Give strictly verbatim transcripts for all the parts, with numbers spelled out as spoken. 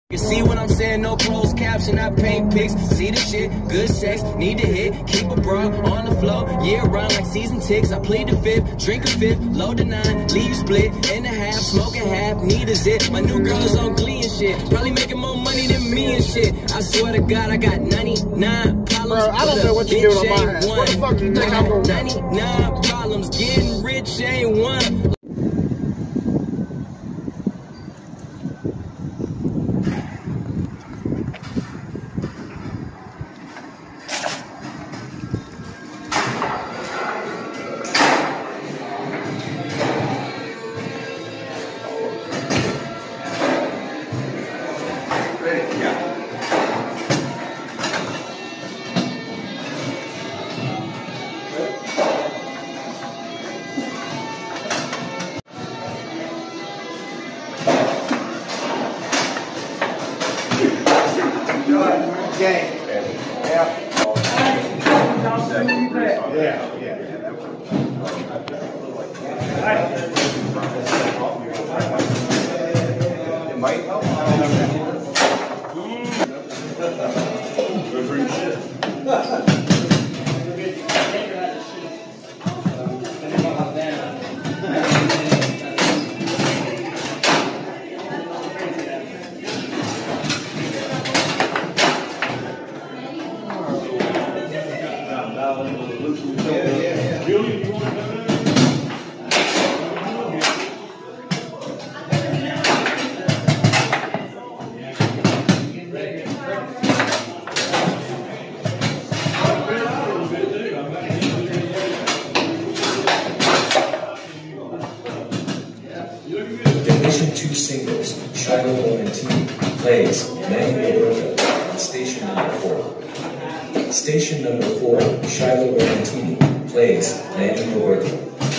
You see what I'm saying? No closed caption, I paint pics. See the shit, good sex, need to hit. Keep a bra on the floor, year round like season ticks. I plead the fifth, drink a fifth, load the nine, leave split in the half, smoking half, need a zip. My new girl is on Glee and shit, probably making more money than me and shit. I swear to God, I got ninety-nine problems. Bro, I don't know what you doing on my ass. What the fuck you think I'm gonna do? ninety-nine problems, getting rich ain't one. Gang. Yeah. Yeah, yeah. It might help. Good for your shit. Division two singles, Shiloh Laurentini plays Manny Roberto on station number four. Station number four, Shiloh Laurentini plays Manny Roberto.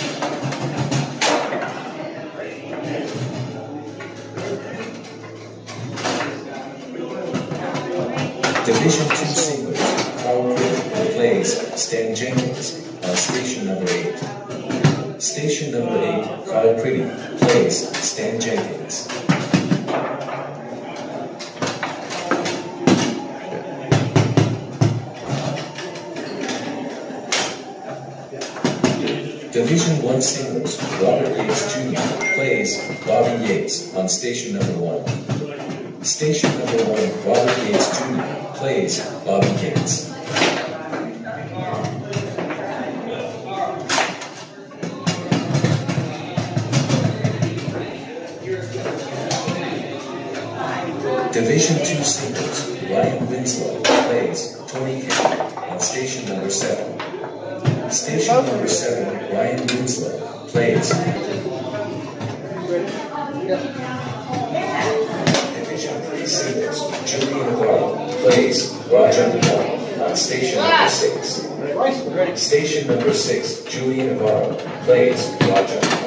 Division two singles, Carl Critter plays Stan Jenkins on station number eight. Station number eight, Carl Pretty plays Stan Jenkins. Division one singles, Robert Yates Junior plays Bobby Yates on station number one. Station number one, Robert Yates Junior plays Bobby Yates. Division two singles, Ryan Winslow plays Tony Kennedy on station number seven. Station number seven, Ryan Winslow plays. Division three singles, Julie Navarro plays Roger Navarro on station number six. Station number six, Julie Navarro plays Roger.